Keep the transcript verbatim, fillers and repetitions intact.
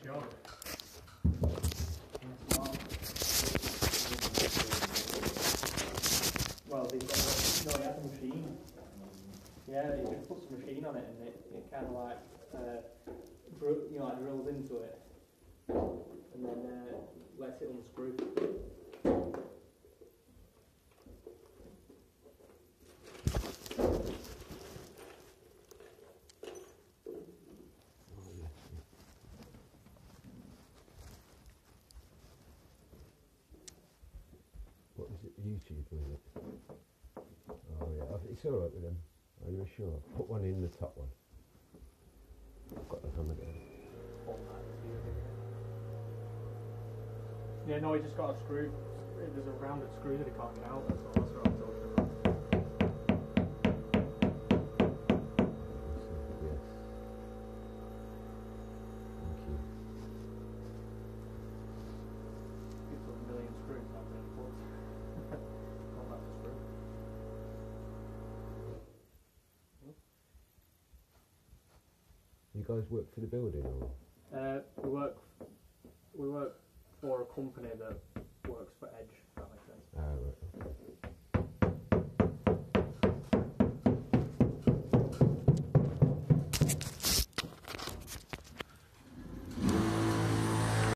job. Well, they've got, no, he has a machine. Yeah, you just put some machine on it and it, it kind of like, uh, dr you know, like drills into it and then uh, lets it unscrew. What is it, YouTube, was it? Oh yeah, it's alright with them. Are you sure? Put one in the top one. I've got the hammer down. Yeah, no, he just got a screw. There's a rounded screw that he can't get out, that's all, that's what I'm talking about. Yes. Thank you. Gives us a million screws, not really close. Not that's a screw. You guys work for the building or? Uh, we work, we work for a company that works for Edge, if that makes sense. Ah, right. Okay.